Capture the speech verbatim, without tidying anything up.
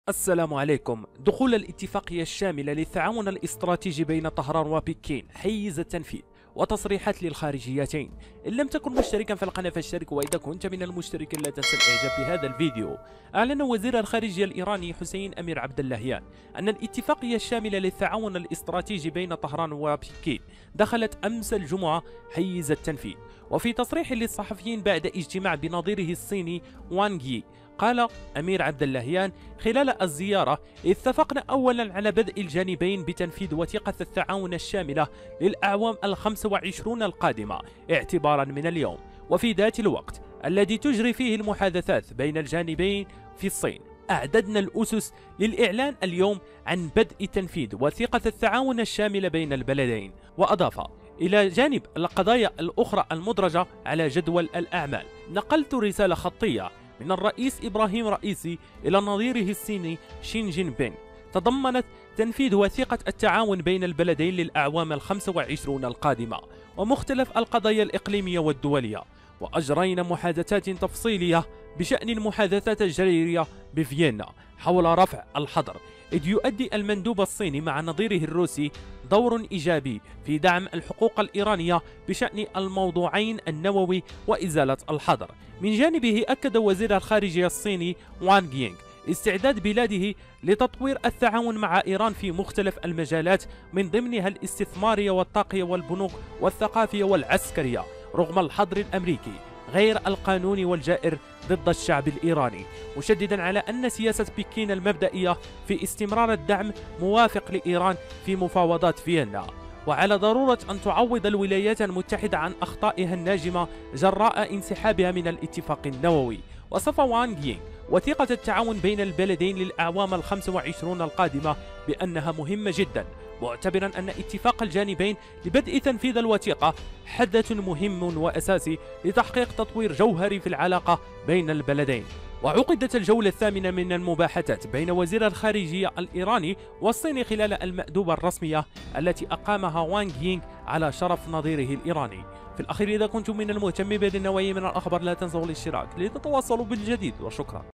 السلام عليكم. دخول الاتفاقية الشاملة للتعاون الاستراتيجي بين طهران وبكين حيز التنفيذ وتصريحات للخارجيتين. إن لم تكن مشتركا في القناة فاشترك، وإذا كنت من المشتركين لا تنسى الإعجاب بهذا الفيديو. أعلن وزير الخارجية الإيراني حسين أمير عبد اللهيان أن الاتفاقية الشاملة للتعاون الاستراتيجي بين طهران وبكين دخلت أمس الجمعة حيز التنفيذ. وفي تصريح للصحفيين بعد اجتماع بنظيره الصيني وانغ يي، قال أمير عبد اللهيان: خلال الزيارة اتفقنا أولا على بدء الجانبين بتنفيذ وثيقة التعاون الشاملة للأعوام الخمس وعشرون القادمة اعتبارا من اليوم، وفي ذات الوقت الذي تجري فيه المحادثات بين الجانبين في الصين أعددنا الأسس للإعلان اليوم عن بدء تنفيذ وثيقة التعاون الشاملة بين البلدين. وأضاف: إلى جانب القضايا الأخرى المدرجة على جدول الأعمال، نقلت رسالة خطية من الرئيس إبراهيم رئيسي إلى نظيره الصيني شين جين بين تضمنت تنفيذ وثيقة التعاون بين البلدين للأعوام الخمس وعشرون القادمة ومختلف القضايا الإقليمية والدولية. وأجرينا محادثات تفصيلية بشأن المحادثات الجارية بفيينا حول رفع الحظر، إذ يؤدي المندوب الصيني مع نظيره الروسي دور إيجابي في دعم الحقوق الإيرانية بشأن الموضوعين النووي وإزالة الحظر. من جانبه أكد وزير الخارجية الصيني وانغ يي استعداد بلاده لتطوير التعاون مع إيران في مختلف المجالات، من ضمنها الاستثمارية والطاقية والبنوك والثقافية والعسكرية، رغم الحظر الأمريكي غير القانوني والجائر ضد الشعب الإيراني، مشددا على أن سياسة بكين المبدئية في استمرار الدعم موافق لإيران في مفاوضات فيينا، وعلى ضرورة أن تعوض الولايات المتحدة عن أخطائها الناجمة جراء انسحابها من الاتفاق النووي. وصف وانغ يي وثيقة التعاون بين البلدين للأعوام الخمس وعشرون القادمة بأنها مهمة جدا، معتبرا أن اتفاق الجانبين لبدء تنفيذ الوثيقة حدث مهم وأساسي لتحقيق تطوير جوهري في العلاقة بين البلدين. وعقدت الجولة الثامنة من المباحثات بين وزير الخارجية الإيراني والصيني خلال المأدوبة الرسمية التي أقامها وانغ يي على شرف نظيره الإيراني. في الأخير، إذا كنتم من المهتمين بهذه النوعية من الأخبار لا تنسوا الاشتراك لتتواصلوا بالجديد، وشكرا.